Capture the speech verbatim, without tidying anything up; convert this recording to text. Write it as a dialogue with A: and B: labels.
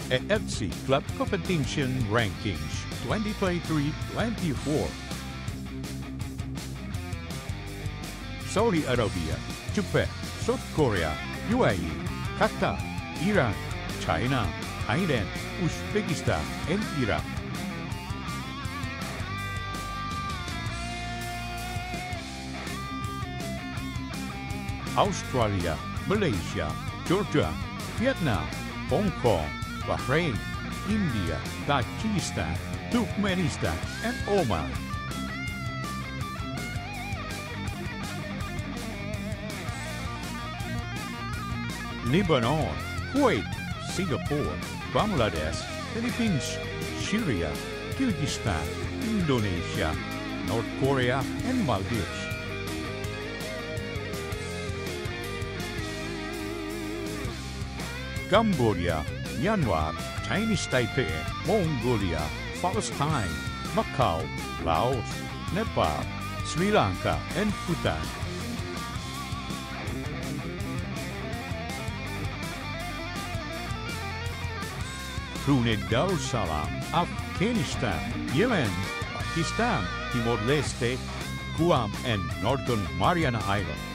A: A F C Club Competition Rankings twenty twenty-three twenty-four. Saudi Arabia, Japan, South Korea, U A E, Qatar, Iran, China, Thailand, Uzbekistan, and Iraq. Australia, Malaysia, Georgia, Vietnam, Hong Kong, Bahrain, India, Tajikistan, Turkmenistan, and Oman. Lebanon, Kuwait, Singapore, Bangladesh, Philippines, Syria, Kyrgyzstan, Indonesia, North Korea, and Maldives. Cambodia, Myanmar, Chinese Taipei, Mongolia, Palestine, Macau, Laos, Nepal, Sri Lanka, and Bhutan. Brunei Darussalam, Afghanistan, Yemen, Pakistan, Timor-Leste, Guam, and Northern Mariana Islands.